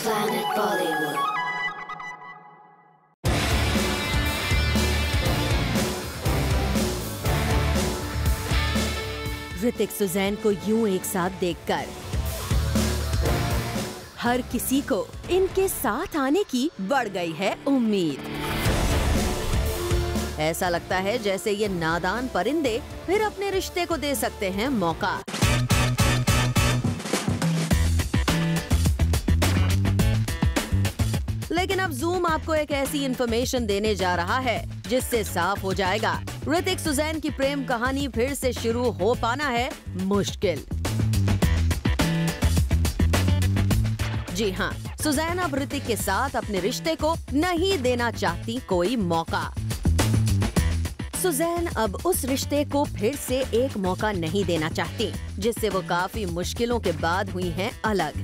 Planet Bollywood. Hrithik Suzanne को यूं एक साथ देखकर हर किसी को इनके साथ आने की बढ़ गई है उम्मीद। ऐसा लगता है जैसे ये नादान परिंदे फिर अपने रिश्ते को दे सकते हैं मौका। लेकिन अब जूम आपको एक ऐसी इंफॉर्मेशन देने जा रहा है जिससे साफ हो जाएगा ऋतिक सुजैन की प्रेम कहानी फिर से शुरू हो पाना है मुश्किल। जी हाँ, सुजैन अब ऋतिक के साथ अपने रिश्ते को नहीं देना चाहती कोई मौका। सुजैन अब उस रिश्ते को फिर से एक मौका नहीं देना चाहती जिससे वो काफी मुश्किलों के बाद हुई हैं अलग।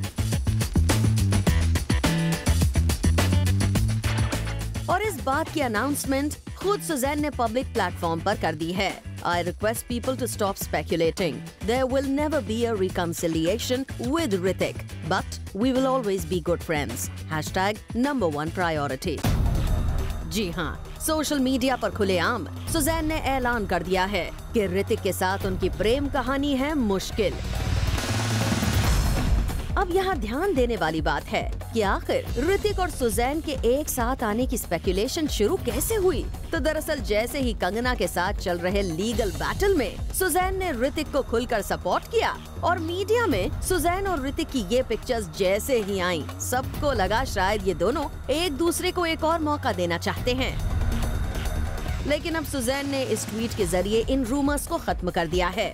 और इस बात की अनाउंसमेंट खुद सुजैन ने पब्लिक प्लेटफॉर्म पर कर दी है। I request people to stop speculating. There will never be a reconciliation with Hrithik, but we will always be good friends. #1 priority. जी हाँ, सोशल मीडिया पर खुलेआम सुजैन ने ऐलान कर दिया है कि ऋतिक के साथ उनकी प्रेम कहानी है मुश्किल। अब यहाँ ध्यान देने वाली बात है कि आखिर ऋतिक और सुजैन के एक साथ आने की स्पेकुलेशन शुरू कैसे हुई। तो दरअसल जैसे ही कंगना के साथ चल रहे लीगल बैटल में सुजैन ने ऋतिक को खुलकर सपोर्ट किया और मीडिया में सुजैन और ऋतिक की ये पिक्चर्स जैसे ही आईं, सबको लगा शायद ये दोनों एक दूसरे को एक और मौका देना चाहते हैं। लेकिन अब सुजैन ने इस ट्वीट के जरिए इन रूमर्स को खत्म कर दिया है।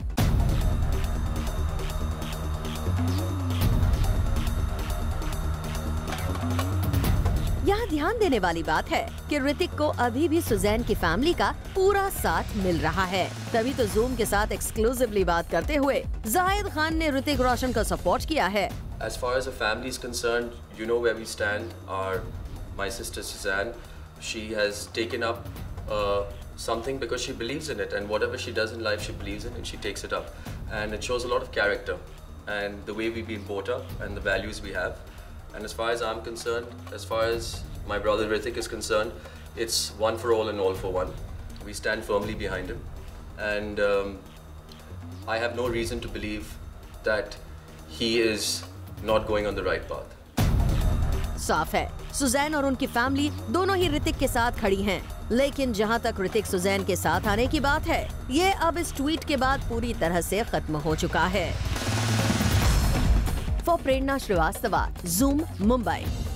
यहाँ ध्यान देने वाली बात है कि ऋतिक को अभी भी सुजैन की फैमिली का पूरा साथ मिल रहा है। तभी तो जूम के साथ एक्सक्लूसिवली बात करते हुए जाहिद खान ने ऋतिक रोशन को सपोर्ट किया है। As far as the family is concerned, you know where we stand. My sister Suzanne, she has taken up something because she believes in it, and whatever she does in life, she believes in it. She takes it up, and it shows a lot of character and the way we've been brought up and the values we have. And as far as I'm concerned, as far as my brother Hrithik is concerned, it's one for all and all for one. We stand firmly behind him, and I have no reason to believe that he is not going on the right path. साफ है, Suzanne और उनकी family दोनों ही ऋतिक के साथ खड़ी हैं। लेकिन जहां तक ऋतिक सुजैन के साथ आने की बात है, ये अब इस ट्वीट के बाद पूरी तरह से खत्म हो चुका है। For Prerna Srivastava, Zoom, Mumbai.